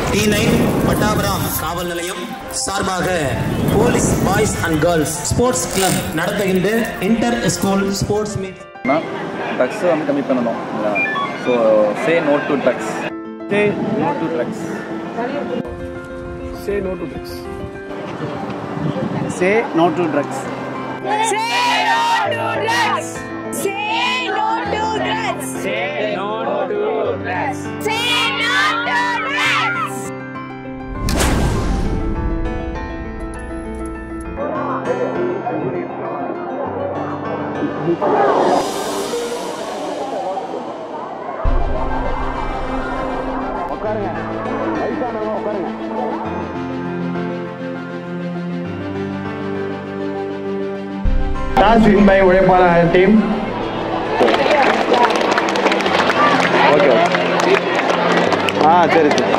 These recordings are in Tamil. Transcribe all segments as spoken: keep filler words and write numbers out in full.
டி நைன் பட்டாபுரம் காவல் நிலையம் சார்பாக police boys and girls sports club நடத்துகின்ற inter school sports meet. Drugs வந்து கம்மி பண்ணணும். So say no to drugs. Say no to drugs. Say no to drugs. Say no to drugs. Say no to drugs. Say no to drugs. Say no to drugs. Say no to drugs. உட்காருங்க. வயசானவங்க உட்காருங்க. Toss win by உழைப்பாளர் team. Okay. ஆ சரி சரி.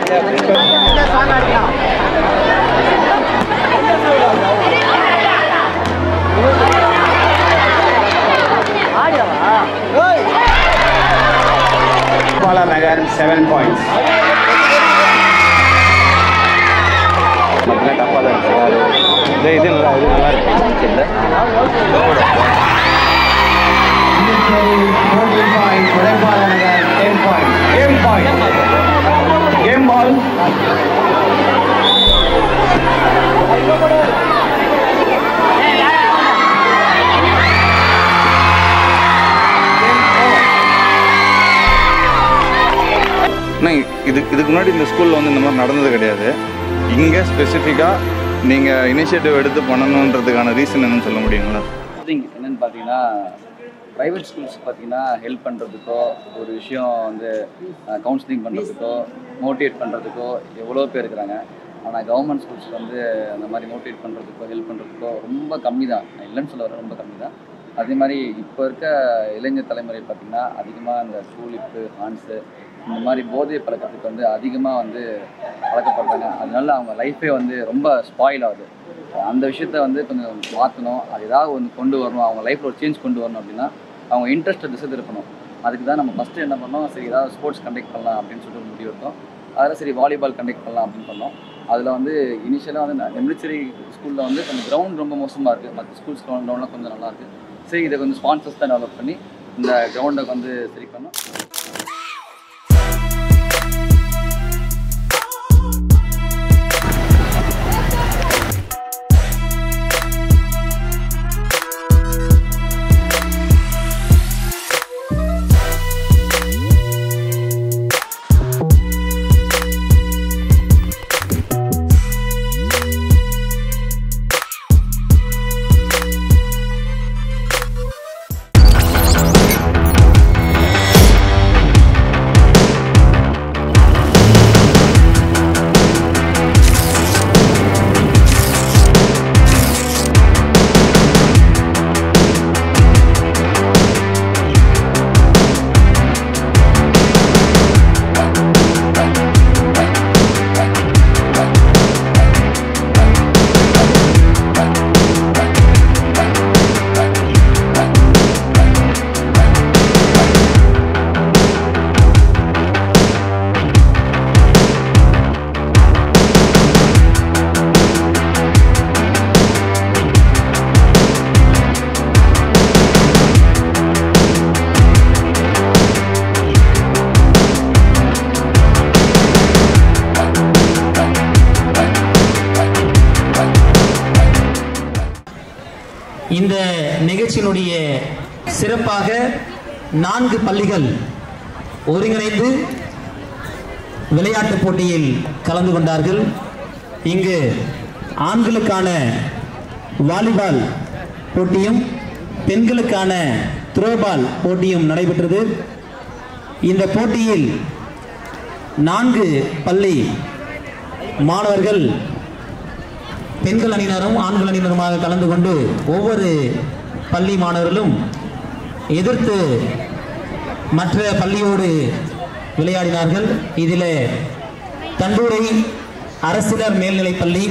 உழைப்பாளர் நகர் seven points. மொத்தம் டப்பா தான் சார். இது இது நல்லா இது நல்லா இருக்கு. உழைப்பாளர் நகர் ten points. Game point. Game ball. இது இதுக்கு முன்னாடி இந்த ஸ்கூலில் வந்து இந்த மாதிரி நடந்தது கிடையாது. இங்கே ஸ்பெசிஃபிக்காக நீங்கள் இனிஷியேட்டிவ் எடுத்து பண்ணணுன்றதுக்கான ரீசன் என்னன்னு சொல்ல முடியுங்களா? என்னென்னு பார்த்தீங்கன்னா, ப்ரைவேட் ஸ்கூல்ஸ் பார்த்தீங்கன்னா ஹெல்ப் பண்ணுறதுக்கோ, ஒரு விஷயம் வந்து கவுன்சிலிங் பண்ணுறதுக்கோ, மோட்டிவேட் பண்ணுறதுக்கோ எவ்வளோ பேர் இருக்கிறாங்க. ஆனால் கவர்மெண்ட் ஸ்கூல்ஸ் வந்து அந்த மாதிரி மோட்டிவேட் பண்ணுறதுக்கோ ஹெல்ப் பண்ணுறதுக்கோ ரொம்ப கம்மி தான். இல்லைன்னு சொல்ல வர ரொம்ப கம்மி தான். அதே மாதிரி இப்போ இருக்க இளைஞர் தலைமுறை பார்த்திங்கன்னா அதிகமாக இந்த டூலிப்பு, ஹான்ஸு இந்த மாதிரி போதை பழக்கத்துக்கு வந்து அதிகமாக வந்து பழக்கப்படுறாங்க. அதனால அவங்க லைஃபே வந்து ரொம்ப ஸ்பாயில் ஆகுது. அந்த விஷயத்த வந்து கொஞ்சம் மாற்றணும். அது ஏதாவது ஒன்று கொண்டு வரணும், அவங்க லைஃப்பில் ஒரு சேஞ்ச் கொண்டு வரணும் அப்படின்னா அவங்க இன்ட்ரெஸ்ட்டை திசை திருப்பணும். அதுக்கு தான் நம்ம ஃபஸ்ட்டு என்ன பண்ணோம், சரி ஏதாவது ஸ்போர்ட்ஸ் கண்டக்ட் பண்ணலாம் அப்படின்னு சொல்லிட்டு ஒரு முடிவு எடுத்தோம். அதில் சரி வாலிபால் கண்டக்ட் பண்ணலாம் அப்படின்னு பண்ணோம். அதில் வந்து இனிஷியலாக வந்து நெமிலிச்சேரி ஸ்கூலில் வந்து கொஞ்சம் கிரவுண்ட் ரொம்ப மோசமாக இருக்குது. மற்ற ஸ்கூல்ஸ் கிரவுண்ட் கிரவுண்ட்லாம் கொஞ்சம் நல்லாயிருக்கு. சரி இதை கொஞ்சம் ஸ்பான்சர்ஸ் தான் டெவலப் பண்ணி இந்த கிரவுண்டை வந்து சரி பண்ணோம். இந்த நிகழ்ச்சியினுடைய சிறப்பாக நான்கு பள்ளிகள் ஒருங்கிணைந்து விளையாட்டுப் போட்டியில் கலந்து கொண்டார்கள். இங்கு ஆண்களுக்கான வாலிபால் போட்டியும் பெண்களுக்கான த்ரோபால் போட்டியும் நடைபெற்றது. இந்த போட்டியில் நான்கு பள்ளி மாணவர்கள் பெண்கள் அணியினரும் ஆண்கள் அணியினருமாக கலந்து கொண்டு ஒவ்வொரு பள்ளி மாணவர்களும் எதிர்த்து மற்ற பள்ளியோடு விளையாடினார்கள். இதில் தண்டூரை அரசினர் மேல்நிலைப்பள்ளி,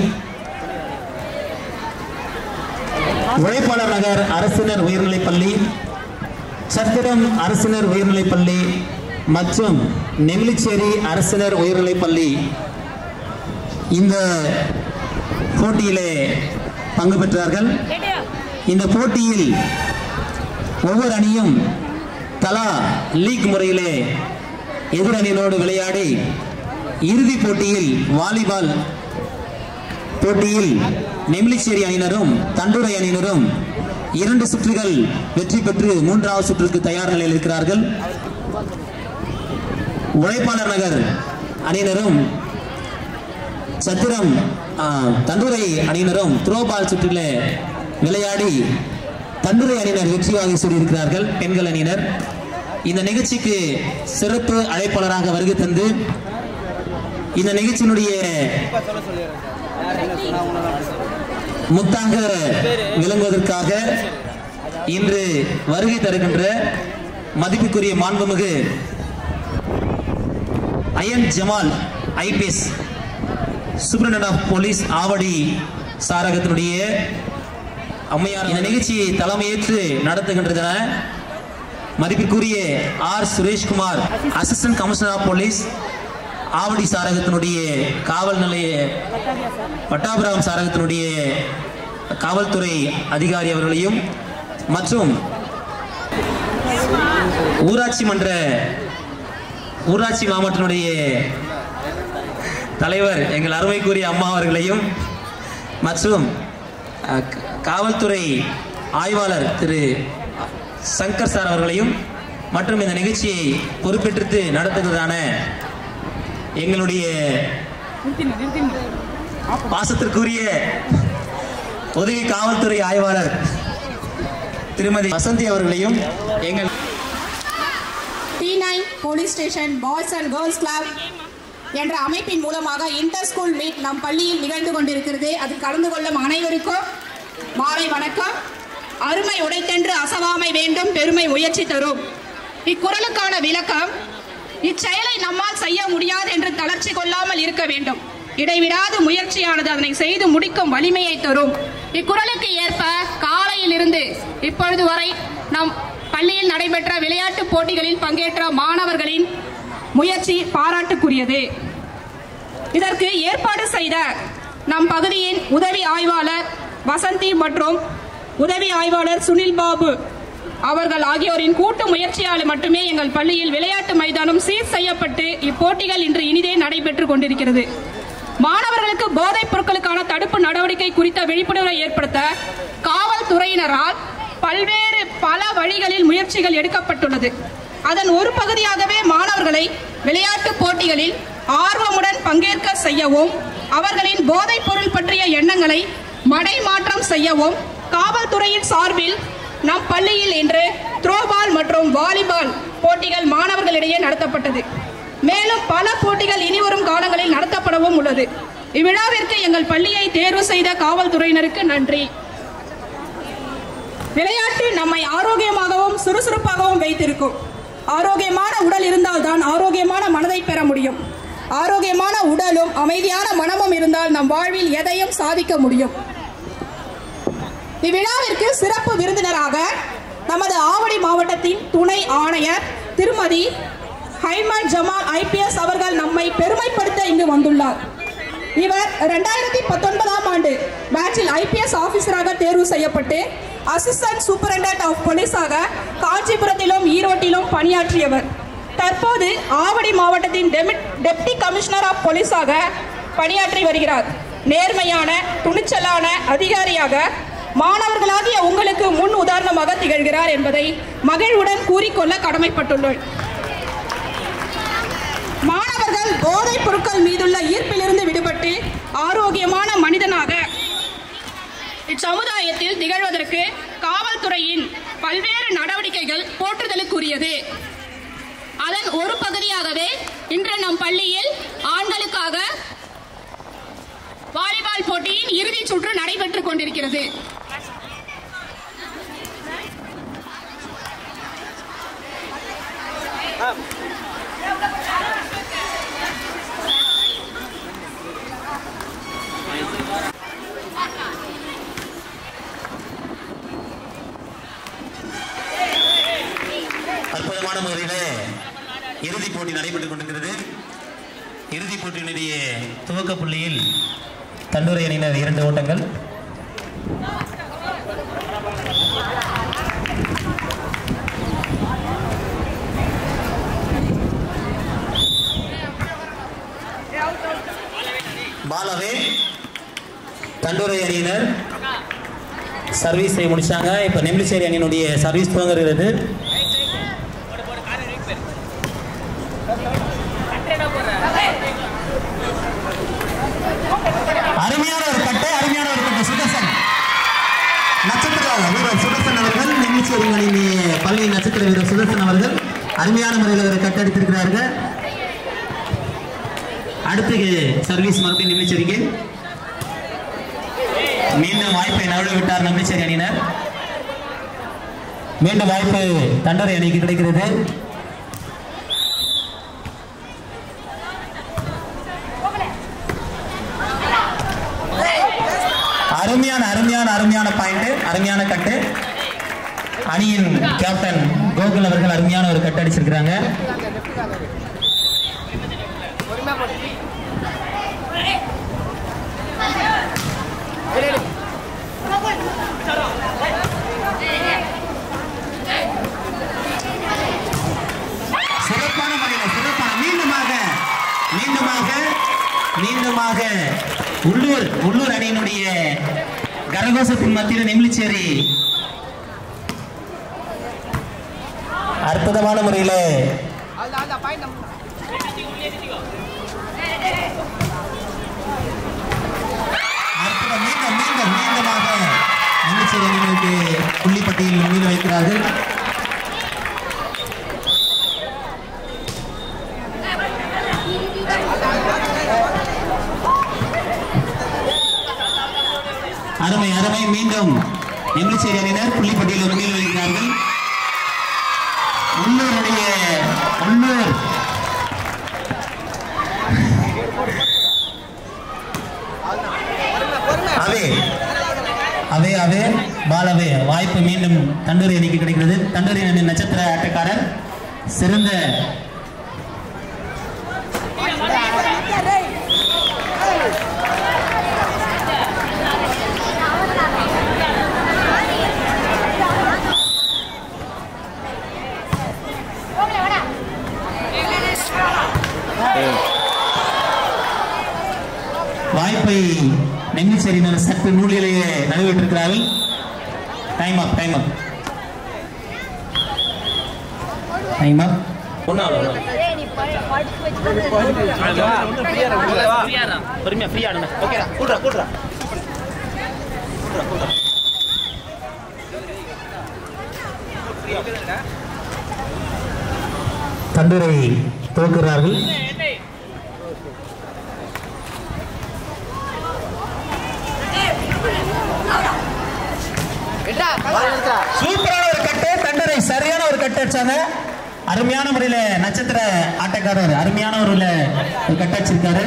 உழைப்பாளர் நகர் அரசினர் உயர்நிலைப்பள்ளி, சத்திரம் அரசினர் உயர்நிலைப்பள்ளி மற்றும் நெமிலிச்சேரி அரசினர் உயர்நிலைப் பள்ளி இந்த போட்டியிலே பங்கு பெற்றார்கள். இந்த போட்டியில் ஒவ்வொரு அணியும் தலா லீக் முறையிலே எதிரணியோடு விளையாடி இறுதிப் போட்டியில் வாலிபால் போட்டியில் நெமிலிச்சேரி அணியினரும் தண்டுரை அணியினரும் இரண்டு சுற்றுகள் வெற்றி பெற்று மூன்றாவது சுற்றுக்கு தயார் நிலையில் இருக்கிறார்கள். உழைப்பாளர் நகர் அணியினரும் சத்திரம் தண்டுரை அணியினரும் த்ரோபால் சுற்றிலே விளையாடி தண்டுரை அணியினர் வெற்றி வாகை சூடியிருக்கிறார்கள். பெண்கள் அணியினர் இந்த நிகழ்ச்சிக்கு சிறப்பு அழைப்பாளராக வருகை தந்து இந்த நிகழ்ச்சியினுடைய முத்தாக விளங்குவதற்காக இன்று வருகை தருகின்ற மதிப்புக்குரிய மாண்புமிகு Ayan Jamal IPS superintendent of police Avadi சாரகத்தினுடைய அம்மையார் இந்த நிகழ்ச்சியை தலைமையேற்று நடத்துகின்றன மதிப்பிற்குரிய R Sureshkumar assistant commissioner of police Avadi சாரகத்தினுடைய காவல் நிலைய பட்டாபிராம் சாரகத்தினுடைய காவல்துறை அதிகாரி அவர்களையும் மற்றும் ஊராட்சி மன்ற ஊராட்சி மாவட்டத்தினுடைய தலைவர் எங்கள் அருமைக்குரிய அம்மா அவர்களையும் மற்றும் காவல்துறை ஆய்வாளர் திரு சங்கர் சார் அவர்களையும் மற்றும் இந்த நிகழ்ச்சியை பொறுப்பேற்று நடத்துகிறதான எங்களுடைய பாசத்திற்குரிய உதவி காவல்துறை ஆய்வாளர் திருமதி வசந்தி அவர்களையும் எங்கள் T nine police station boys and girls club என்ற அமைப்பின் மூலமாக இன்டர் ஸ்கூல் மீட் நம் பள்ளியில் நிகழ்ந்து கொண்டிருக்கிறது. அதில் கலந்து கொள்ளும் அனைவருக்கும் மாலை வணக்கம். அருமை உடைத்தென்று அசவாமை வேண்டும், பெருமை முயற்சி தரும். இக்குறளுக்கான விளக்கம்: இச்செயலை நம்மால் செய்ய முடியாது என்று தளர்ச்சி கொள்ளாமல் இருக்க வேண்டும். இடைவிடாத முயற்சியானது அதனை செய்து முடிக்கும் வலிமையை தரும். இக்குறளுக்கு ஏற்ப காலையில் இருந்து இப்பொழுது வரை நம் பள்ளியில் நடைபெற்ற விளையாட்டு போட்டிகளில் பங்கேற்ற மாணவர்களின் முயற்சி பாராட்டுக்குரியது. இதற்கு ஏற்பாடு செய்த நம் பகுதியின் உதவி ஆய்வாளர் வசந்தி மற்றும் உதவி ஆய்வாளர் சுனில் பாபு அவர்கள் ஆகியோரின் கூட்டு முயற்சியால் மட்டுமே எங்கள் பள்ளியில் விளையாட்டு மைதானம் சீர் செய்யப்பட்டு இப்போட்டிகள் இன்று இனிதே நடைபெற்றுக் கொண்டிருக்கிறது. மாணவர்களுக்கு போதைப் பொருட்களுக்கான தடுப்பு நடவடிக்கை குறித்த விழிப்புணர்வை ஏற்படுத்த காவல்துறையினரால் பல்வேறு பல வழிகளில் முயற்சிகள் எடுக்கப்பட்டுள்ளது. அதன் ஒரு பகுதியாகவே மாணவர்களை விளையாட்டு போட்டிகளில் ஆர்வமுடன் பங்கேற்க செய்யவும் அவர்களின் போதைப் பொருள் பற்றிய எண்ணங்களை மடைமாற்றம் செய்யவும் காவல்துறையின் சார்பில் நம் பள்ளியில் இன்று த்ரோபால் மற்றும் வாலிபால் போட்டிகள் மாணவர்களிடையே நடத்தப்பட்டது. மேலும் பல போட்டிகள் இனிவரும் காலங்களில் நடத்தப்படவும் உள்ளது. இவ்விழாவிற்கு எங்கள் பள்ளியை தேர்வு செய்த காவல்துறையினருக்கு நன்றி. விளையாட்டு நம்மை ஆரோக்கியமாகவும் சுறுசுறுப்பாகவும் வைத்திருக்கும். ஆரோக்கியமான உடல் இருந்தால்தான் ஆரோக்கியமான மனதை பெற முடியும். ஆரோக்கியமான உடலும் அமைதியான மனமும் இருந்தால் நம் வாழ்வில் எதையும் சாதிக்க முடியும். இவ்விழாவிற்கு சிறப்பு விருந்தினராக நமது ஆவடி மாவட்டத்தின் துணை ஆணையர் திருமதி ஹைமன் ஜமால் ஐபிஎஸ் அவர்கள் நம்மை பெருமைப்படுத்த இங்கு வந்துள்ளார். இவர் இரண்டாயிரத்தி பத்தொன்பதாம் ஆண்டு பேட்சில் ஐபிஎஸ் ஆபீசராக தேர்வு செய்யப்பட்டு அசிஸ்டன்ட் சூப்பரண்டன்ட் ஆஃப் போலீஸாக காஞ்சிபுரத்திலும் ஈரோட்டிலும் பணியாற்றியவர். தற்போது ஆவடி மாவட்டத்தின் டெப்டி கமிஷனர் ஆஃப் போலீஸாக பணியாற்றி வருகிறார். நேர்மையான துணிச்சலான அதிகாரியாக மாணவர்களாகிய உங்களுக்கு முன் உதாரணமாக திகழ்கிறார் என்பதை மகிழ்வுடன் கூறிக்கொள்ள கடமைப்பட்டுள்ளோம். மாணவர்கள் போதைப் பொருட்கள் மீதுள்ள ஈர்ப்பிலிருந்து விடுபட்டு ஆரோக்கியமான மனிதனாக இச்சமுதாயத்தில் திகழ்வதற்கு காவல்துறையின் பல்வேறு நடவடிக்கைகள் போற்றுதலுக்குரியது. அதன் ஒரு பகுதியாகவே இன்று நம் பள்ளியில் ஆண்களுக்காக வாலிபால் போட்டியின் இறுதிச் சுற்று நடைபெற்றுக் கொண்டிருக்கிறது. அற்புதமான முறையிலே இறுதிப் போட்டி நடைபெற்றுக் கொண்டிருக்கிறது. போட்டியினுடைய துவக்க புள்ளியில் தண்டூரை அணியினர் இரண்டு ஓட்டங்கள். பாலவே தண்டூரை அணியினர் சர்வீஸ் செய்ய முடிச்சாங்க. இப்ப நெம்பிச்சேரி அணியினுடைய சர்வீஸ் துவங்குகிறது. அருமையான ஒரு கட்டு, அருமையான ஒரு கட்டு. சுதர்சன் நட்சத்திர வீரர் சுதர்சன் அவர்கள், நெம்பிச்சேரி அணியின் பள்ளி நட்சத்திர வீரர் சுதர்சன் அவர்கள் அருமையான முறையில் ஒரு கட்டு அடித்திருக்கிறார்கள். அடுத்து சர்வீஸ் மறுபடியும் நெம்பிச்சேரிக்கு மீண்டும் வாய்ப்பை நழுவ விட்டார் நம்பிச்சேரி அணியினர். மீண்டும் வாய்ப்பு தண்டரை அணிக்கு கிடைக்கிறது. அருமையான அருமையான அருமையான பாயிண்ட், அருமையான கட்டு. அணியின் கேப்டன் கோகுல் அவர்கள் அருமையான ஒரு கட்டு அடிச்சிருக்கிறாங்க. சிறப்பான முறையில் சிறப்பான மீண்டுமாக மீண்டுமாக மீண்டுமாக உள்ளூர் உள்ளூர் அணியினுடைய கரகோஷத்தின் மத்தியில் நெம்பிச்சேரி அற்புதமான முறையில் அற்புதம் மீண்டும் மீண்டும் மீண்டுமாக நெம்பிச்சேரி அணியினருக்கு புள்ளிப்பட்டியில் முன்னிலை வைக்கிறார்கள். அருமை அருமை மீண்டும் நெம்பிச்சேரி அணியினர் புள்ளிப்பட்டியலில் முன்னிலை வைக்கிறார்கள். உள்ளூருடைய உள்ளூர் அவே அவே அவே பாலவே வாய்ப்பு மீண்டும் தண்டூரி அணிக்கு கிடைக்கிறது. தண்டூரி அணி நட்சத்திர ஆட்டக்காரர் சிறந்த வாய்ப்பை நெம்பிச்சேரியினர் சற்று நூலிலேயே நழுவிட்டிருக்கிறார்கள். Time up time up time up பொறுமையா ஃப்ரீ ஆடுங்க. ஓகேடா கூடுறா கூடுறா தண்டூரை துவக்குகிறார்கள். சூப்பரான ஒரு கட்டு, தண்டரை சரியான ஒரு கட்டு அடிச்சாங்க. அருமையான முறையில நட்சத்திர ஆட்டக்காரர் அருமையான ஒரு ஒரு கட்டு அடிச்சிருக்காரு.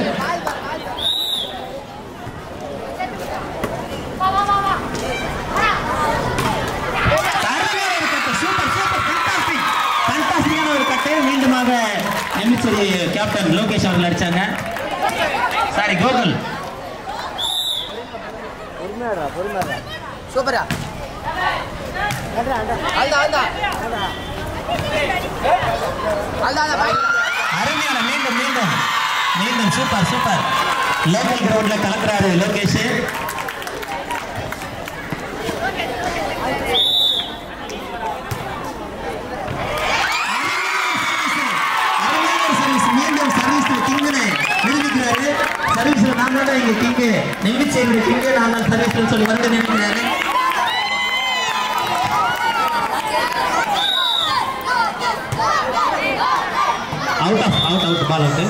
ஒரு கட்டு மீண்டுமாக நெம்பிச்சேரி கேப்டன் லோகேஷ் அவர்கள் அடிச்சாங்க. சாரி கோகுல். சூப்பரா அருமையான மீண்டும் மீண்டும் மீண்டும் சூப்பர் சூப்பர் லோக்கல் கிரவுண்ட்ல கலக்குறாரு லோகேஷ். மீண்டும் சர்வீஸ் கிங்னு நிரூபிக்கிறாரு. சர்வீஸ்ல நான் தான் இங்க கிங்கு, நெம்பிச்சேரி கிங்கு நான் தான் சர்வீஸ்ல சொல்லி வந்து நினைக்கிறாரு. Out of out out ball out.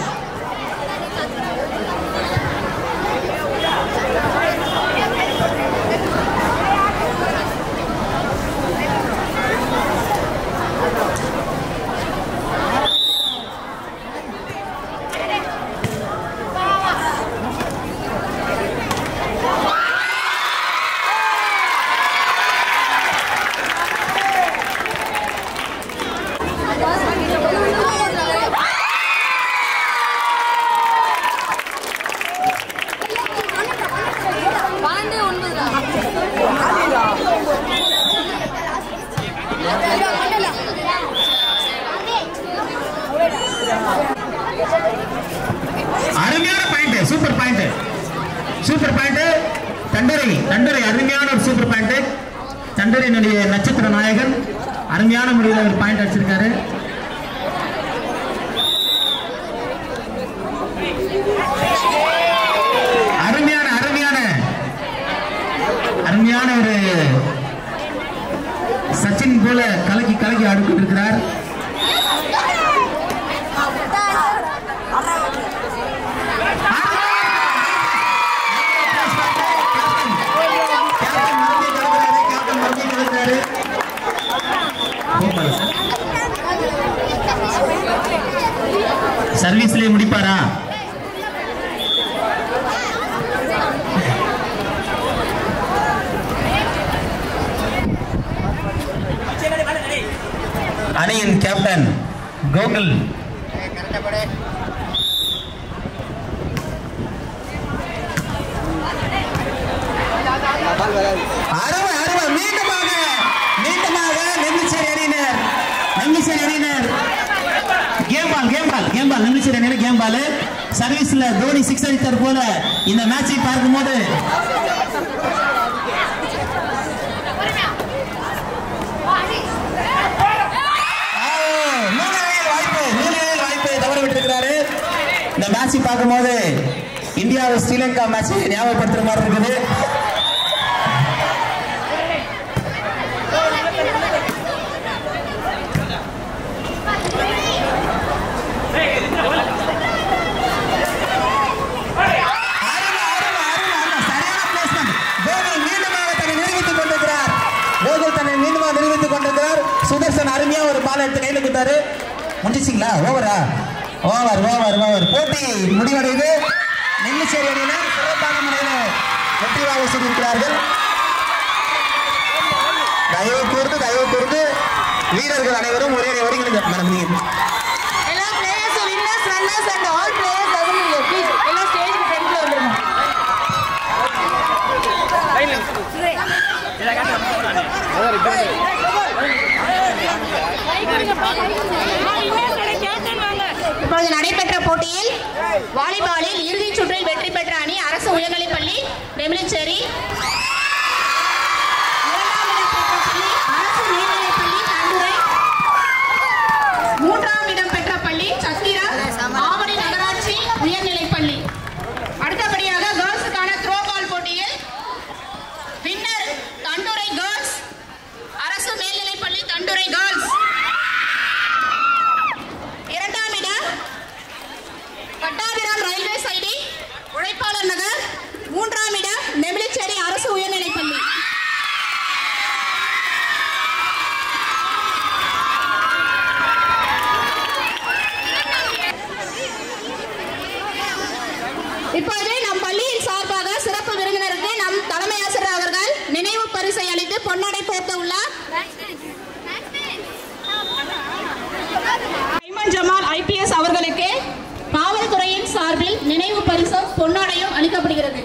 Point super point Thandarai Thandarai அருமையான ஒரு சூப்பர் பாயிண்ட் தண்டரையினுடைய நட்சத்திர நாயகன் அருமையான முறையில் ஒரு பாயிண்ட் அடிச்சிருக்காரு. அருமையான அருமையான அருமையான ஒரு சச்சின் போல கலக்கி கலக்கி ஆடிக்கொண்டு இருக்கிறார். சர்வீஸ்லயே முடிப்பாரா? அணியின் கேப்டன் கோகுல் அருமை அருமை மீண்டுமாக மீண்டுமாக நெல்லிச்சேரி அணியினர் நெல்லிச்சேரி அணியினர் game ball game ball game ball Nellicheri அணியினர் கேம் பால் சர்வீஸ்ல தோனி சிக்ஸ் அடித்தார் போல இந்த மேட்சை பார்க்கும்போது இந்த மேட்சை பார்க்கும்போது இந்தியா ஸ்ரீலங்கா மேட்ச் ஞாபகப்படுத்துற மாதிரி இருக்குது. சுதர்சன் அருமையா ஒரு பால் எடுத்து கையில கொடுத்தாரு. முடிச்சிங்களா? ஓவரா? ஓவர் ஓவர் ஓவர் போட்டி முடிவடைந்து நெல்லிச்சேரி அணியினர் சிறப்பான முறையில் வெற்றியாக செய்திருக்கிறார்கள். தயவு கூர்ந்து தயவு கூர்ந்து வீரர்கள் அனைவரும் ஒரே ஒருங்கிணைந்த மனதில் எல்லா players winners runners and all players assembly please எல்லா ஸ்டேஜ்க்கு ஃப்ரண்ட்ல வந்துருங்க. இப்பொழுது நடைபெற்ற போட்டியில் வாலிபாலில் இறுதிச் சுற்றில் வெற்றி பெற்ற அணி அரசு உயர்நிலைப்பள்ளி நெமிலிச்சேரி, அரசு மேல்நிலைப்பள்ளி தண்டுரை, மூன்றாம் இடம் பெற்ற பள்ளி சத்திரா ஆவடி நகராட்சி உயர்நிலைப்பள்ளி. அடுத்தபடியாக கேர்ள்ஸுக்கான த்ரோ பால் போட்டியில் வின்னர் தண்டுரை கேர்ள்ஸ், அரசு மேல்நிலைப்பள்ளி தண்டுரை கேர்ள்ஸ். இரண்டாம் இடம் பட்டாபிராம் ரயில்வே சைடி உழைப்பாளர் நகர், மூன்றாம் இடம் நெமிலிச்சேரி அரசு உயர்நிலைப்பள்ளி. இப்பொழுது நம் பள்ளியின் சார்பாக சிறப்பு விருந்தினருக்கு நம் தலைமை ஆசிரியர் அவர்கள் நினைவு பரிசை அளித்து பொன்னாடை போர்த்த உள்ளார். ஐமன் ஜமால் ஐபிஎஸ் அவர்களுக்கு காவல்துறையின் சார்பில் நினைவு பரிசும் பொன்னாடையும் அளிக்கப்படுகிறது.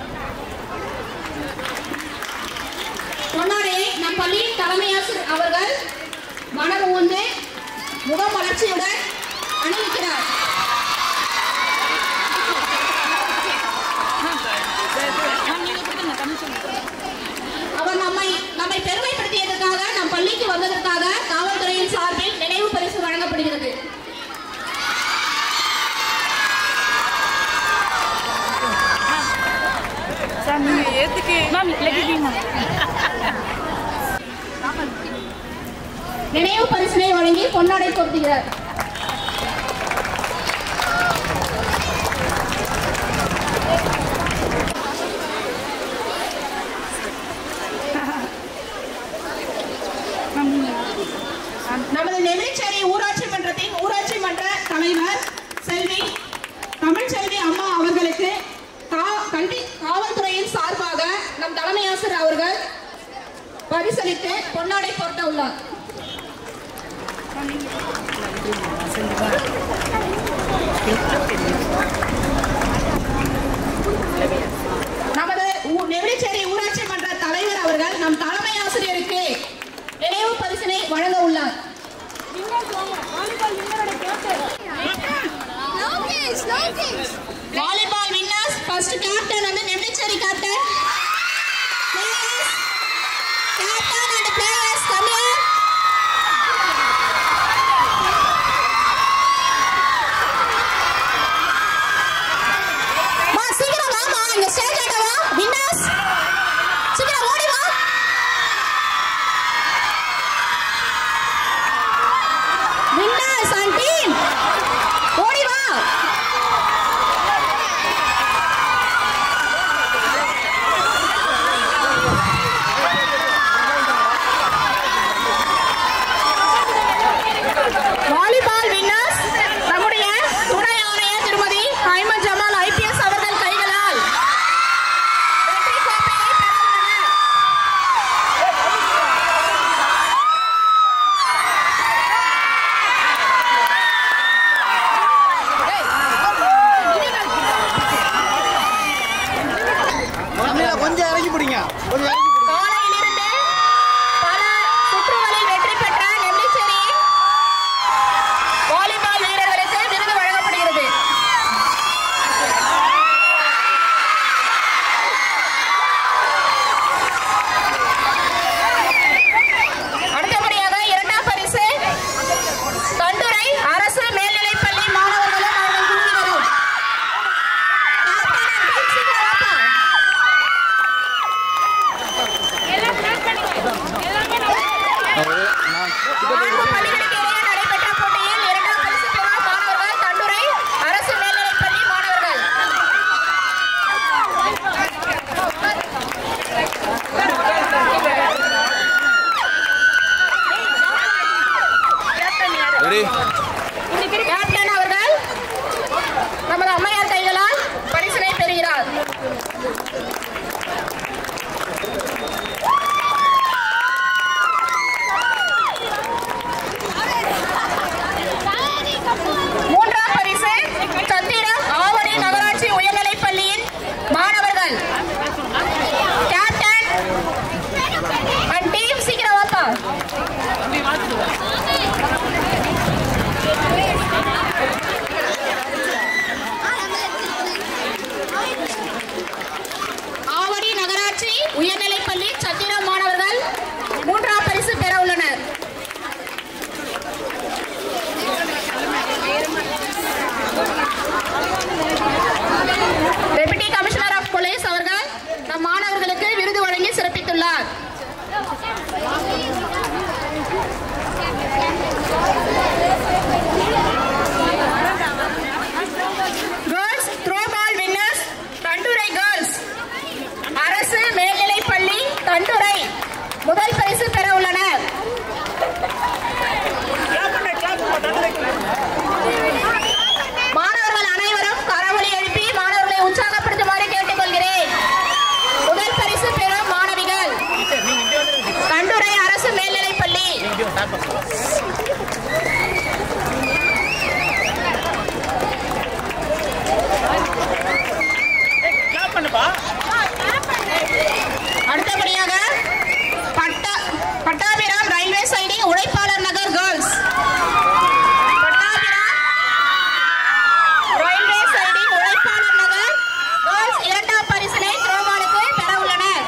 பொன்னாடையை நம் பள்ளியின் தலைமை ஆசிரியர் அவர்கள் மனம் ஊர்ந்து முகமலர்ச்சியுடன் அணிவிக்கிறார். அவர் நம்மை நம்மை பெருமைப்படுத்தியதற்காக நம் பள்ளிக்கு வந்ததற்காக காவல்துறையின் சார்பில் நினைவு பரிசு வழங்கப்படுகிறது. நினைவு பரிசினை வழங்கி பொன்னாடை பொருத்துகிறார். நமது நெமிலிச்சேரி ஊராட்சி மன்றத்தின் ஊராட்சி மன்ற தலைவர் செல்வி தமிழ் செல்வி அம்மா அவர்களுக்கு காவல்துறையின் சார்பாக நம் தலைமை ஆசிரியர் அவர்கள் பரிசளித்து பொன்னாடை போர்த்த உள்ளார். நமது நெமிலிச்சேரி ஊராட்சி மன்ற தலைவர் அவர்கள் நம் தலைமை ஆசிரியருக்கு நினைவு பரிசினை வழங்க உள்ளார். வாலிபால் வின்னர்ஸ் இங்க ஸ்டேஜ் ஆட்டவா வின்னர்ஸ் சீக்கிரம் ஓடி வா. வின்னர்ஸ் அண்ட் டீம் ஓடி வா. வாலிபால் வின்னர்ஸ் நம்முடைய துணை ஆணையர் திருமதி ஹைமன் ஜமால் ஐபிஎஸ் அவர்கள் கைகளால் வெற்றி கோப்பையை பெற்றுள்ளனர். கொஞ்சம் இறங்கி பிடிங்க கொஞ்சம் காலையிலிருந்து பல சுற்றுகளில் வெற்றி பெற்ற நெல்லிச்சேரி வாலிபால் வீரர்களுக்கு விருது வழங்கப்படுகிறது. அடுத்தபடியாக இரண்டாம் பரிசு தண்டுரை அரசு மேல்நிலைப்பள்ளி மாணவர்களும் அவர்கள் குழுவினரும். நான்கு பள்ளிகளுக்கு இடையே நடைபெற்ற போட்டியில் இரண்டாம் பரிசு பெறும் மாணவர்கள் தண்டுரை அரசு மேல்நிலைப்பள்ளி மாணவர்கள். கேப்டன் அவர்கள் நமது அம்மையார் கைகளால் பரிசினை பெறுகிறார். மூன்றாம் பரிசு சத்திரம் ஆவடி நகராட்சி உயர்நிலைப் பள்ளியின் மாணவர்கள். கேப்டன் அண்ட் டீம் சீக்கிரம் வாப்பா. ஆவடி நகராட்சி உயர்நிலைப் பள்ளி சத்திரம் மாணவர்கள் மூன்றாம் பரிசு பெற உள்ளனர். டெபுட்டி கமிஷனர் ஆஃப் போலீஸ் அவர்கள் நம் மாணவர்களுக்கு விருது வழங்கி சிறப்பித்துள்ளார். Girls throwball winners Thandurai girls அரசு மேல்நிலைப்பள்ளி தண்டுரை முதல் பரிசு பெற உள்ளனர். மாணவர்கள் அனைவரும் கரவொலி எழுப்பி மாணவர்களை உற்சாகப்படுத்துமாறு கேட்டுக்கொள்கிறேன். முதல் பரிசு பெறும் மாணவிகள் தண்டுரை அரசு மேல்நிலைப்பள்ளி. அடுத்தபடியாக பட்டா Pattabiram railway siding Uzhaippalar Nagar girls. Pattabiram railway siding Uzhaippalar Nagar girls இரண்டாம் பரிசினை த்ரோபாலுக்கு பெற உள்ளனர்.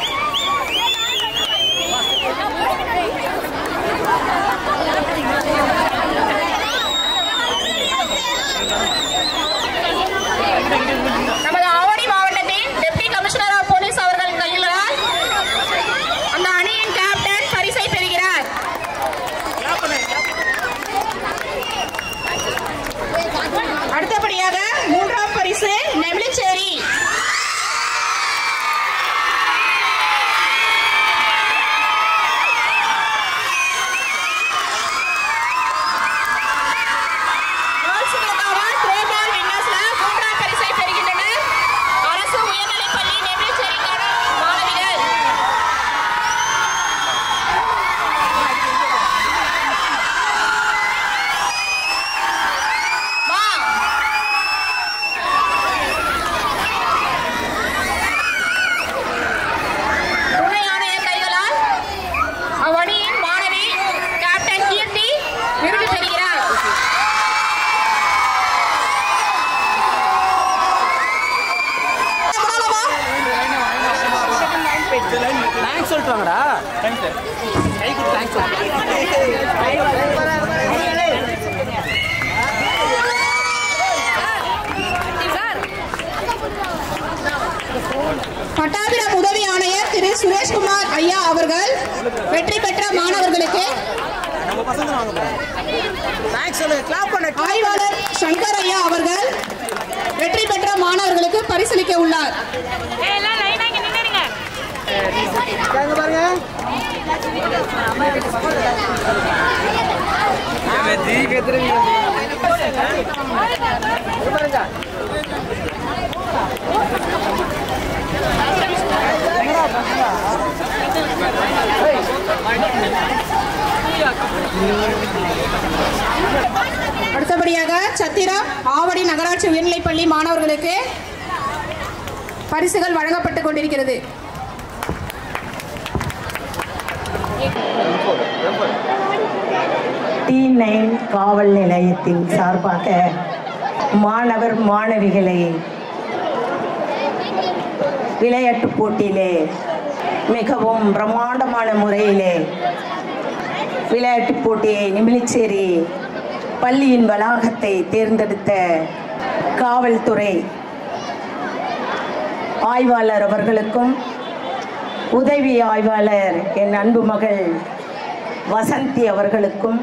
நமது ஆவடி மாவட்டத்தின் டெப்டி கமிஷனர் ஆஃப் போலீஸ் அவர்கள் கைகளால் அந்த அணியின் கேப்டன் பரிசை பெறுகிறார். அடுத்தபடியாக மூன்றாம் பரிசு நெமிலிச்சேரி. கேர்ள்ஸுக்காக த்ரோபால் வின்னர்ஸ்ல மூன்றாம் பரிசை பெறுகின்றனர் அரசு உயர்நிலைப்பள்ளி நெமிலிச்சேரிக்கான மாணவிகள். வா. துணை ஆணையர் கைகளால் அவ்வணியின் மாணவி கேப்டன் கீர்த்தி விருது பெறுகிறார். தேங்க்ஸ் சொல்லிட்டு வாங்கடா. தேங்க்ஸ் கை கொடுத்து தேங்க்ஸ் சொல்லுங்க. பட்டாபிராம் உதவி ஆணையர் திரு சுரேஷ்குமார் ஐயா அவர்கள் வெற்றி பெற்ற மாணவர்களுக்கு, ஆய்வாளர் சங்கர் ஐயா அவர்கள் வெற்றி பெற்ற மாணவர்களுக்கு பரிசளிக்க உள்ளார். அடுத்தபடியாக சத்திரம் ஆவடி நகராட்சி உயர்நிலைப்பள்ளி மாணவர்களுக்கு பரிசுகள் வழங்கப்பட்டுக் கொண்டிருக்கிறது. டி நைன் காவல் நிலையத்தின் சார்பாக மாணவர் மாணவிகளை விளையாட்டுப் போட்டியிலே மிகவும் பிரம்மாண்டமான முறையிலே விளையாட்டுப் போட்டியை நிமிலிச்சேரி பள்ளியின் வளாகத்தை தேர்ந்தெடுத்த காவல்துறை ஆய்வாளர் அவர்களுக்கும், உதவி ஆய்வாளர் என் அன்பு மகள் வசந்தி அவர்களுக்கும்,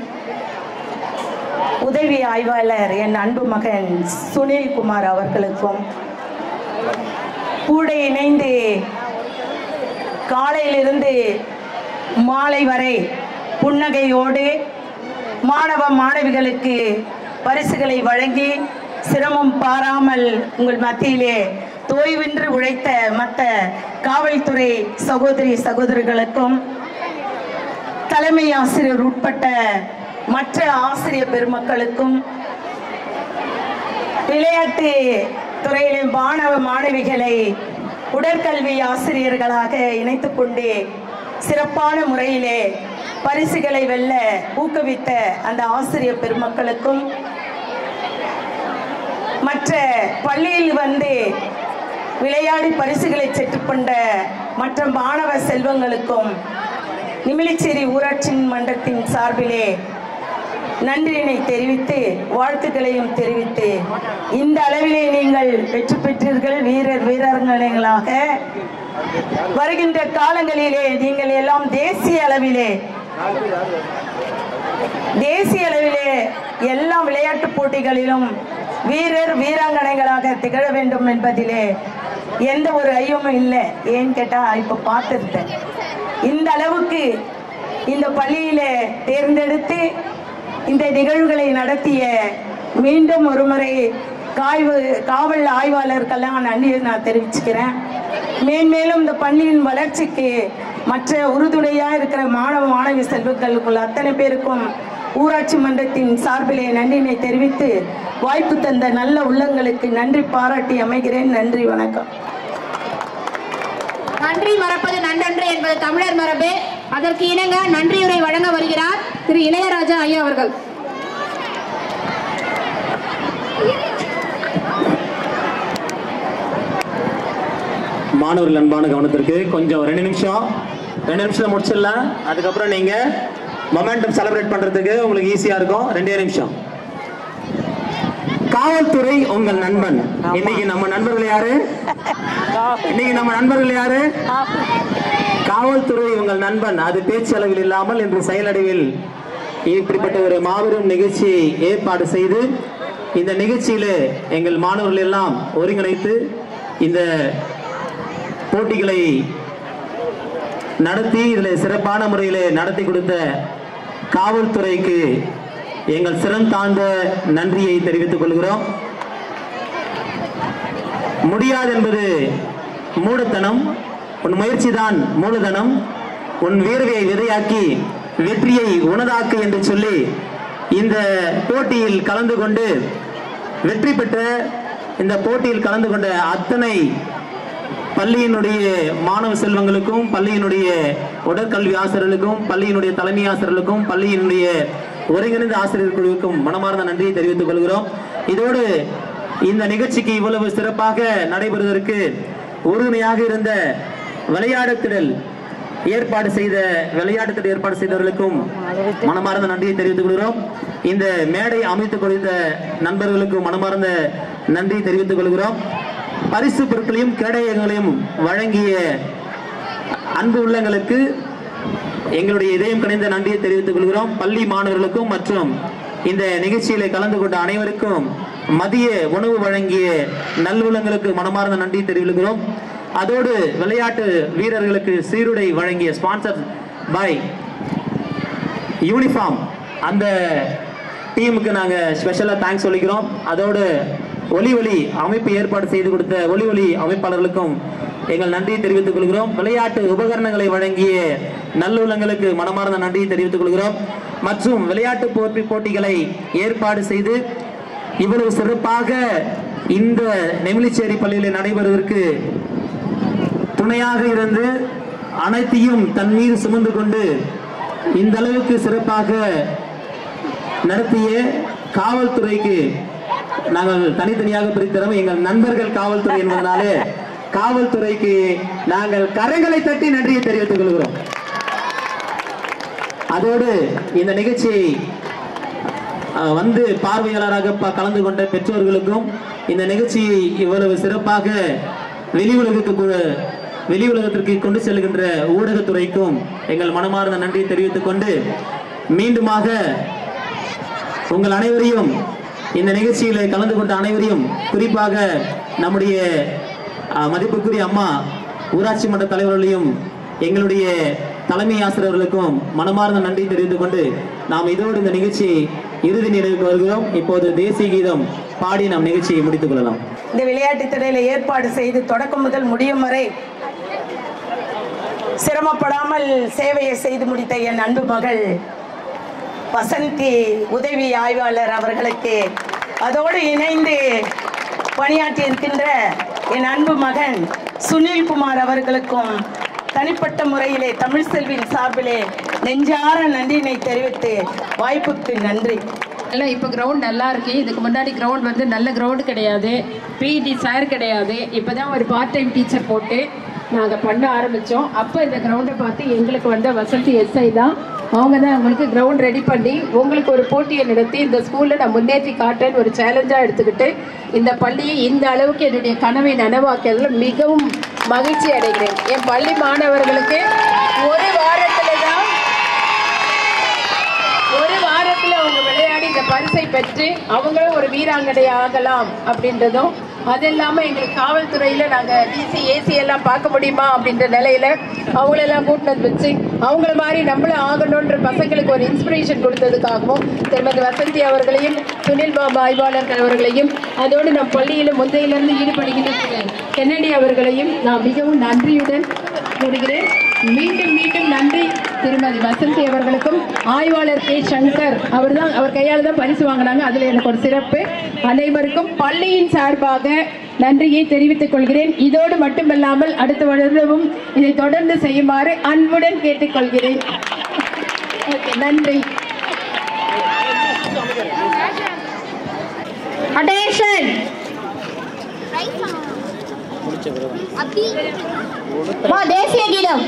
உதவி ஆய்வாளர் என் அன்பு மகன் சுனில்குமார் அவர்களுக்கும், கூட இணைந்து காலையிலிருந்து மாலை வரை புன்னகையோடு மாணவ மாணவிகளுக்கு பரிசுகளை வழங்கி சிரமம் பாராமல் உங்கள் மத்தியிலே தோய்வின்றி உழைத்த மற்ற காவல்துறை சகோதரி சகோதரிகளுக்கும், தலைமை ஆசிரியர் உட்பட்ட மற்ற ஆசிரியர் பெருமக்களுக்கும், விளையாட்டு துறையிலே மாணவ மாணவிகளை உடற்கல்வி ஆசிரியர்களாக இணைத்துக் கொண்டு சிறப்பான முறையிலே பரிசுகளை வெல்ல ஊக்குவித்த அந்த ஆசிரியர் பெருமக்களுக்கும், மற்ற பள்ளியில் வந்து விளையாடி பரிசுகளை பெற்றுக்கொண்ட மற்ற மாணவ செல்வங்களுக்கும் நிமிலிச்சேரி ஊராட்சி மன்றத்தின் சார்பிலே நன்றியினை தெரிவித்து வாழ்த்துக்களையும் தெரிவித்து, இந்த அளவிலே நீங்கள் வெற்றி பெற்றீர்கள் வீரர் வீராங்கனைகளாக. வருகின்ற காலங்களிலே நீங்கள் எல்லாம் தேசிய அளவிலே தேசிய அளவிலே எல்லா விளையாட்டுப் போட்டிகளிலும் வீரர் வீராங்கனைகளாக திகழ வேண்டும் என்பதிலே எந்த ஒரு ஐயமும் இல்லை. ஏன்னு கேட்டா இப்ப பார்த்துருந்தேன், இந்த அளவுக்கு இந்த பள்ளியிலே தேர்ந்தெடுத்து இந்த நிகழ்வுகளை நடத்திய மீண்டும் ஒரு முறை காய்வு காவல் ஆய்வாளருக்கெல்லாம் நன்றியை நான் தெரிவிச்சுக்கிறேன். மேன்மேலும் இந்த பள்ளியின் வளர்ச்சிக்கு மற்ற உறுதுணையாக இருக்கிற மாணவ மாணவி செல்வங்களுக்குள்ள அத்தனை பேருக்கும் ஊராட்சி மன்றத்தின் சார்பிலே நன்றியினை தெரிவித்து வாய்ப்பு தந்த நல்ல உள்ளங்களுக்கு நன்றி பாராட்டி அமைகிறேன். நன்றி, வணக்கம். நன்றி மறப்பது நன்றன்று என்பது தமிழர் மரபு. அதற்கு இணங்க நன்றியுரை வழங்க வருகிறார் திரு இளையராஜா ஐயா அவர்கள். மாணவர்கள் அன்பான கவனத்திற்கு கொஞ்சம் ரெண்டு நிமிஷம் ரெண்டு நிமிஷம் முடிச்சிடலாம். அதுக்கப்புறம் நீங்க மொமெண்டம் செலிப்ரேட் பண்றதுக்கு உங்களுக்கு ஈஸியா இருக்கும். ரெண்டே நிமிஷம். காவல்துறை உங்கள் நண்பன். இன்னைக்கு நம்ம நண்பர்கள் யாரு? இன்னைக்கு நம்ம நண்பர்கள் யாரு? காவல்துறை உங்கள் நண்பன். அது பேச்சளவில் இல்லாமல் இன்று செயலடைவில் இப்படிப்பட்ட ஒரு மாபெரும் நிகழ்ச்சியை ஏற்பாடு செய்து இந்த நிகழ்ச்சியில எங்கள் மாணவர்கள் எல்லாம் ஒருங்கிணைத்து இந்த போட்டிகளை நடத்தி இதில் சிறப்பான முறையில் நடத்தி கொடுத்த காவல்துறைக்கு எங்கள் சிரம் தாழ்ந்த நன்றியை தெரிவித்துக் கொள்கிறோம். முடியாது என்பது மூடத்தனம், உன் முயற்சி தான் மூலதனம், உன் வீரவியை விதையாக்கி வெற்றியை உனதாக்கு என்று சொல்லி இந்த போட்டியில் கலந்து கொண்டு வெற்றி பெற்ற இந்த போட்டியில் கலந்து கொண்ட அத்தனை பள்ளியினுடைய மாணவ செல்வங்களுக்கும், பள்ளியினுடைய உடற்கல்வி ஆசிரியர்களுக்கும், பள்ளியினுடைய தலைமை ஆசிரியர்களுக்கும், பள்ளியினுடைய ஒருங்கிணைந்த ஆசிரியர் குழுவுக்கும் மனமார்ந்த நன்றியை தெரிவித்துக் கொள்கிறோம். இதோடு இந்த நிகழ்ச்சிக்கு இவ்வளவு சிறப்பாக நடைபெறுவதற்கு உறுதுணையாக இருந்த விளையாட்டுத்திடல் ஏற்பாடு செய்த விளையாட்டுத்திடல் ஏற்பாடு செய்தவர்களுக்கும் மனமார்ந்த நன்றியை தெரிவித்துக் கொள்கிறோம். இந்த மேடை அமைத்துக் கொடுத்த நண்பர்களுக்கும் மனமார்ந்த நன்றியை தெரிவித்துக் கொள்கிறோம். பரிசு பொருட்களையும் கேடயங்களையும் வழங்கிய அன்பு உள்ளங்களுக்கு எங்களுடைய இதயம் கனிந்த நன்றியை தெரிவித்துக் கொள்கிறோம். பள்ளி மாணவர்களுக்கும் மற்றும் இந்த நிகழ்ச்சியில கலந்து கொண்ட அனைவருக்கும் மதிய உணவு வழங்கிய நல்லுள்ளங்களுக்கு மனமார்ந்த நன்றி தெரிவிக்கிறோம். அதோடு விளையாட்டு வீரர்களுக்கு சீருடை வழங்கிய ஸ்பான்சர் பை யூனிஃபார்ம் அந்த டீமுக்கு நாங்க ஸ்பெஷலா தேங்க்ஸ் சொல்லிக்கிறோம். அதோடு ஒலி ஒலி அமைப்பு ஏற்பாடு செய்து கொடுத்த ஒலி ஒலி அமைப்பாளர்களுக்கும் எங்கள் நன்றியை தெரிவித்துக் கொள்கிறோம். விளையாட்டு உபகரணங்களை வழங்கிய நல்லுள்ளங்களுக்கு மனமார்ந்த நன்றியை தெரிவித்துக் கொள்கிறோம். மற்றும் விளையாட்டு போட்டி போட்டிகளை ஏற்பாடு செய்து இவ்வளவு சிறப்பாக இந்த நெமிலிச்சேரி பள்ளியில் நடைபெறுவதற்கு துணையாக இருந்து அனைத்தையும் தன் மீது சுமந்து கொண்டு இந்த அளவுக்கு சிறப்பாக நடத்திய காவல்துறைக்கு நாங்கள் தனித்தனியாக பிரித்தரோம். எங்கள் நண்பர்கள் காவல்துறை என்பதனாலே காவல்துறைக்கு நாங்கள் கரங்களை தட்டி நன்றியை தெரிவித்துக் கொள்கிறோம். அதோடு இந்த நிகழ்ச்சியை வந்து பார்வையாளராக கலந்து கொண்ட பெற்றோர்களுக்கும் இந்த நிகழ்ச்சியை இவ்வளவு சிறப்பாக வெளி உலகத்துக்கு வெளி உலகத்திற்கு கொண்டு செல்கின்ற ஊடகத்துறைக்கும் எங்கள் மனமார்ந்த நன்றியை தெரிவித்துக் கொண்டு மீண்டுமாக உங்கள் அனைவரையும் இந்த நிகழ்ச்சியில கலந்து கொண்ட அனைவரையும் குறிப்பாக நம்முடைய மதிப்புக்குரிய அம்மா ஊராட்சி மன்ற தலைவர்களையும் எங்களுடைய தலைமை ஆசிரியர்களுக்கும் மனமார்ந்த நன்றி தெரிவித்துக் கொண்டு நாம் இதோடு இந்த நிகழ்ச்சியை இறுதி நிறைவுக்கு வருகிறோம். இப்போது தேசிய கீதம் பாடி நாம் நிகழ்ச்சியை முடித்துக் கொள்ளலாம். இந்த விளையாட்டுத் துறையில ஏற்பாடு செய்து தொடக்கம் முதல் முடியும் வரை சிரமப்படாமல் சேவையை செய்து முடித்த என் அன்பு மகள் வசந்தி உதவி ஆய்வாளர் அவர்களுக்கு, அதோடு இணைந்து பணியாற்றி இருக்கின்ற என் அன்பு மகன் சுனில்குமார் அவர்களுக்கும் தனிப்பட்ட முறையிலே தமிழ் செல்வியின் சார்பிலே நெஞ்சார நன்றியினை தெரிவித்து வாய்ப்புக்கு நன்றி. இல்லை, இப்போ கிரவுண்ட் நல்லா இருக்கு. இதுக்கு முன்னாடி கிரவுண்ட் வந்து நல்ல கிரவுண்டு கிடையாது, பிடி சார் கிடையாது. இப்போ தான் ஒரு பார்ட் டைம் டீச்சர் போட்டு நாங்கள் பண்ண ஆரம்பித்தோம். அப்போ இந்த கிரவுண்டை பார்த்து எங்களுக்கு வந்த வசந்தி எஸ்ஐ தான், அவங்க தான் உங்களுக்கு கிரவுண்ட் ரெடி பண்ணி உங்களுக்கு ஒரு போட்டியை நடத்தி இந்த ஸ்கூலில் நான் முன்னேற்றி காட்டேன்னு ஒரு சேலஞ்சாக எடுத்துக்கிட்டு இந்த பள்ளியை இந்த அளவுக்கு என்னுடைய கனவை நனவாக்கிறதுல மிகவும் மகிழ்ச்சி அடைகிறேன். என் பள்ளி மாணவர்களுக்கு ஒரு வாரத்தில் தான் ஒரு வாரத்தில் அவங்க விளையாடி இந்த பரிசை பெற்று அவங்களும் ஒரு வீராங்கனை ஆகலாம் அப்படின்றதும், அது இல்லாமல் எங்களுக்கு காவல்துறையில் நாங்கள் டிசி ஏசி எல்லாம் பார்க்க முடியுமா அப்படின்ற நிலையில் அவங்களெல்லாம் கூட்டினது வச்சு அவங்கள மாதிரி நம்மளும் ஆகணுன்ற பசங்களுக்கு ஒரு இன்ஸ்பிரேஷன் கொடுத்ததுக்காகவும் திருமதி வசந்தி அவர்களையும் சுனில் பாபா ஆய்வாளர்கள் அவர்களையும் அதோடு நம் பள்ளியில் முந்தையிலிருந்து ஈடுபடுகின்ற கென்னடி அவர்களையும் நான் மிகவும் நன்றியுடன் கூறுகிறேன். மீண்டும் மீண்டும் நன்றி திருமதி வசந்தி அவர்களுக்கும். ஆய்வாளர் கே சங்கர் அவர் தான், அவர் கையால் தான் பரிசு வாங்கினாங்க, அதில் எனக்கு ஒரு சிறப்பு. அனைவருக்கும் பள்ளியின் சார்பாக நன்றியை தெரிவித்துக் கொள்கிறேன். இதோடு மட்டுமல்லாமல் அடுத்த வருடமும் இதை தொடர்ந்து செய்யுமாறு அன்புடன் கேட்டுக்கொள்கிறேன். நன்றி. Attention. தேசிய கீதம்.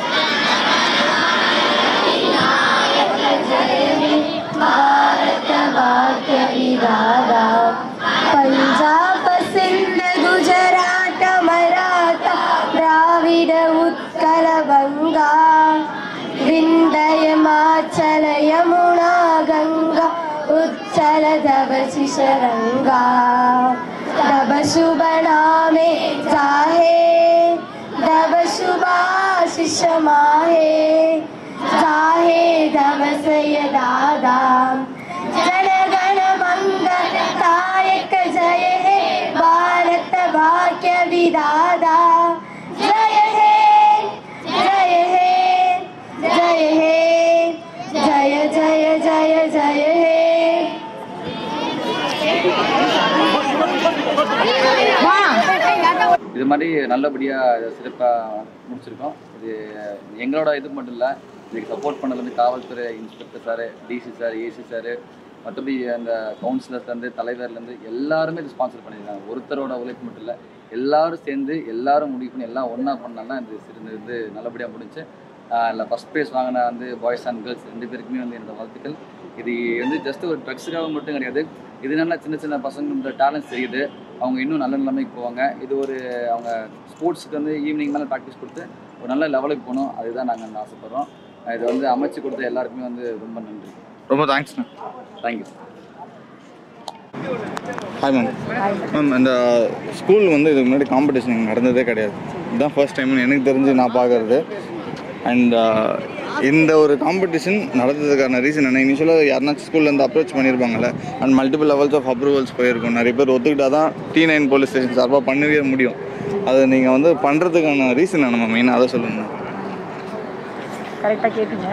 पंजाब सिंध गुजरात मराठा द्राविड उत्कल बंगा विंध्य हिमाचल यमुना गंगा उच्चल धव शिशरंगा धव शुभ नामे जाहे धव शुभाशिष माहे जाहे धव सयदादा जनगण मंगल दायक जय हे भारत भाग्य विधाता जय हे जय हे जय हे जय जय जय जय हे. இது மாதிரி நல்லபடியாக சிறப்பாக முடிச்சிருக்கோம். இது எங்களோட இது மட்டும் இல்லை, இதுக்கு சப்போர்ட் பண்ணதுலேருந்து காவல்துறை inspector sir, DC sir, AC sir, மற்றபடி அந்த கவுன்சிலர்லேருந்து தலைவர்லேருந்து எல்லாருமே இது ஸ்பான்சர் பண்ணியிருக்காங்க. ஒருத்தரோட உழைப்பு மட்டும் இல்லை, எல்லாரும் சேர்ந்து எல்லாரும் முடிவு பண்ணி எல்லாம் ஒன்றா பண்ணாலும் இது சிறந்து இது நல்லபடியாக முடிஞ்சு. இல்லை ஃபஸ்ட் ப்ரைஸ் வாங்கின வந்து பாய்ஸ் அண்ட் கேர்ள்ஸ் ரெண்டு பேருக்குமே வந்து என்னோட வாழ்த்துக்கள். இது வந்து ஜஸ்ட் ஒரு ட்ரக்ஸுக்காக மட்டும் கிடையாது, இது நல்லா சின்ன சின்ன பசங்களோட டேலண்ட்ஸ் தெரியுது. அவங்க இன்னும் நல்ல நிலைமைக்கு போவாங்க. இது ஒரு அவங்க ஸ்போர்ட்ஸுக்கு வந்து ஈவினிங் மேலே ப்ராக்டிஸ் கொடுத்து ஒரு நல்ல லெவலுக்கு போகணும். அதுதான் நாங்கள் ஆசைப்படுறோம். இதை வந்து அமைச்சு கொடுத்த எல்லாருக்குமே வந்து ரொம்ப நன்றி. ரொம்ப தேங்க்ஸ்ண்ணா. தேங்க்யூ. Hi ma'am. மேம், இந்த ஸ்கூல் வந்து இதுக்கு முன்னாடி காம்படிஷன் இங்கே நடந்ததே கிடையாது. இதுதான் ஃபர்ஸ்ட் டைம் எனக்கு தெரிஞ்சு நான் பார்க்குறது. அண்ட் இந்த ஒரு காம்படிஷன் நடந்ததுக்கான ரீசன் என்ன? இனிஷியலாக யாருனாச்சும் ஸ்கூல்லேருந்து அப்ரோச் பண்ணியிருப்பாங்கல்ல, and multiple levels of approvals போயிருக்கும். நிறைய பேர் ஒத்துக்கிட்டால் தான் டி நைன் போலீஸ் ஸ்டேஷன் சார்பாக பண்ணவே முடியும். அதை நீங்கள் வந்து பண்ணுறதுக்கான ரீசன் என்ன மேம்? மெயினாக அதை சொல்லுங்கள். கரெக்டாக கேட்டுங்க.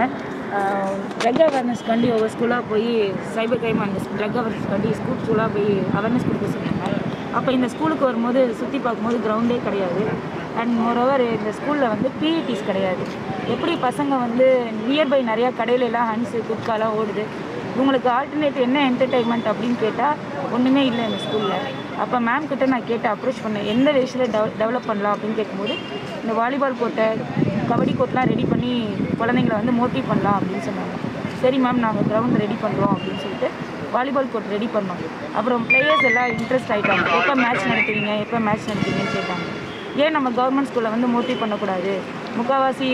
ட்ரக் அவேர்னஸ்க்காண்டி ஒவ்வொரு ஸ்கூலாக போய் சைபர் கிரைம் அந்த ட்ரக் அவேர்னஸ்க்காண்டி ஸ்கூல் ஸ்கூலாக போய் அவேர்னஸ் கொடுக்க சொன்னாங்க. அப்போ இந்த ஸ்கூலுக்கு வரும்போது சுற்றி பார்க்கும்போது கிரவுண்டே கிடையாது. அண்ட் மோரோவர் இந்த ஸ்கூலில் வந்து பிஇடிஸ் கிடையாது. எப்படி பசங்க வந்து நியர்பை நிறையா கடையிலலாம் ஹன்ஸு குட்காலாம் ஓடுது, இவங்களுக்கு ஆல்டர்னேட் என்ன என்டர்டெயின்மெண்ட் அப்படின்னு கேட்டால் ஒன்றுமே இல்லை இந்த ஸ்கூலில். அப்போ மேம் கிட்ட நான் கேட்டு அப்ரோச் பண்ணேன், எந்த விஷயத்தில் டெவ டெவலப் பண்ணலாம் அப்படின்னு கேட்கும்போது இந்த வாலிபால் கோர்ட்டை கபடி கோர்ட்லாம் ரெடி பண்ணி குழந்தைங்களை வந்து மோட்டிவ் பண்ணலாம் அப்படின்னு சொன்னாங்க. சரி மேம், நாங்கள் கிரவுண்ட் ரெடி பண்ணுறோம் அப்படின்னு சொல்லிட்டு வாலிபால் கோர்ட் ரெடி பண்ணோம். அப்புறம் பிளேயர்ஸ் எல்லாம் இன்ட்ரெஸ்ட் ஆகிட்டாங்க. எப்போ மேட்ச் நடத்துவீங்க எப்போ மேட்ச் நடத்துவீங்கன்னு கேட்டாங்க. ஏன் நம்ம கவர்மெண்ட் ஸ்கூலில் வந்து மோட்டிவ் பண்ணக்கூடாது? முக்கால்வாசி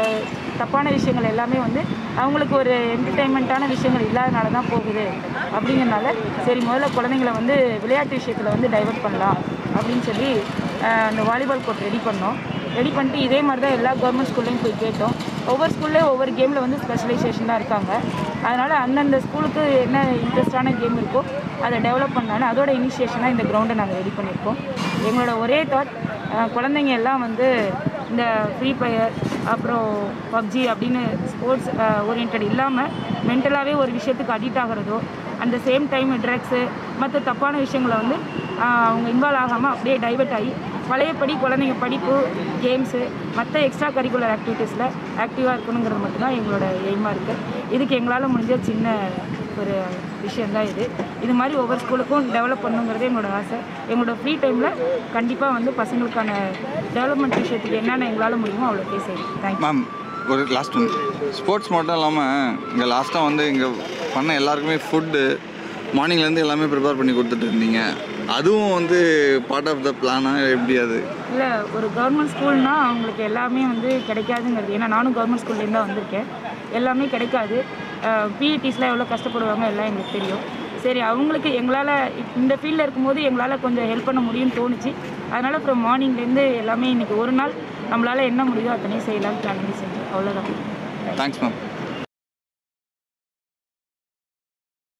தப்பான விஷயங்கள் எல்லாமே வந்து அவங்களுக்கு ஒரு என்டர்டெயின்மெண்ட்டான விஷயங்கள் இல்லாதனால தான் போகுது. அப்படிங்கிறனால சரி முதல்ல குழந்தைங்களை வந்து விளையாட்டு விஷயத்தில் வந்து டைவர்ட் பண்ணலாம் அப்படின்னு சொல்லி அந்த வாலிபால் கோர்ட் ரெடி பண்ணோம். ரெடி பண்ணிட்டு இதே மாதிரி தான் எல்லா கவர்மெண்ட் ஸ்கூல்லையும் போய் கேட்டோம். ஒவ்வொரு ஸ்கூல்லேயும் ஒவ்வொரு கேமில் வந்து ஸ்பெஷலைசேஷன் தான் இருக்காங்க. அதனால் அந்தந்த ஸ்கூலுக்கு என்ன இன்ட்ரெஸ்டான கேம் இருக்கோ அதை டெவலப் பண்ணாலும் அதோட இனிஷியேஷனாக இந்த கிரவுண்டை நாங்கள் ரெடி பண்ணியிருக்கோம். எங்களோட ஒரே தாட், குழந்தைங்க எல்லாம் வந்து இந்த ஃப்ரீ ஃபயர் அப்புறம் பப்ஜி அப்படின்னு ஸ்போர்ட்ஸ் ஓரியன்ட் இல்லாமல் மென்டலாகவே ஒரு விஷயத்துக்கு அடிக்ட் ஆகிறதோ, அந்த சேம் டைம் ட்ரக்ஸு மற்ற தப்பான விஷயங்களை வந்து அவங்க இன்வால்வ் ஆகாமல் அப்படியே டைவர்ட் ஆகி பழையபடி குழந்தைங்க படிப்பு, கேம்ஸு, மற்ற எக்ஸ்ட்ரா கரிக்குலர் ஆக்டிவிட்டீஸில் ஆக்டிவாக இருக்கணுங்கிறது மட்டும்தான் எங்களோட எய்மாக இருக்குது. இதுக்கு எங்களால் முடிஞ்ச சின்ன ஒரு விஷயந்தான் இது. இது மாதிரி ஒவ்வொரு ஸ்கூலுக்கும் டெவலப் பண்ணணுங்கிறது எங்களோட ஆசை. எங்களோட ஃப்ரீ டைமில் கண்டிப்பாக வந்து பசங்களுக்கான டெவலப்மெண்ட் விஷயத்துக்கு என்னென்ன எங்களால் முடியுமோ அவ்வளோ பேசுகிறேன். Thank you ma'am. ஒரு லாஸ்ட் ஒன், ஸ்போர்ட்ஸ் மட்டும் இல்லாமல் இங்கே லாஸ்ட்டாக வந்து இங்கே பண்ண எல்லாருக்குமே ஃபுட்டு மார்னிங்லேருந்து எல்லாமே ப்ரிப்பேர் பண்ணி கொடுத்துட்டு இருந்தீங்க. அதுவும் வந்து பார்ட் ஆஃப் த பிளானாக எப்படி? அது இல்லை, ஒரு கவர்மெண்ட் ஸ்கூல்னால் அவங்களுக்கு எல்லாமே வந்து கிடைக்காதுங்கிறது. ஏன்னா நானும் கவர்மெண்ட் ஸ்கூல்லேருந்து தான் வந்திருக்கேன். எல்லாமே கிடைக்காது. பிஇடிஸ்லாம் எவ்வளோ கஷ்டப்படுவாங்க எல்லாம் எங்களுக்கு தெரியும். சரி, அவங்களுக்கு எங்களால் இந்த ஃபீல்டில் இருக்கும்போது எங்களால் கொஞ்சம் ஹெல்ப் பண்ண முடியும்னு தோணுச்சு. அதனால் அப்புறம் மார்னிங்லேருந்து எல்லாமே இன்றைக்கி ஒரு நாள் நம்மளால் என்ன முடியுதோ அத்தனையும் செய்யலாம்னு பிளான் பண்ணி செஞ்சோம். அவ்வளோதான். Thanks ma'am.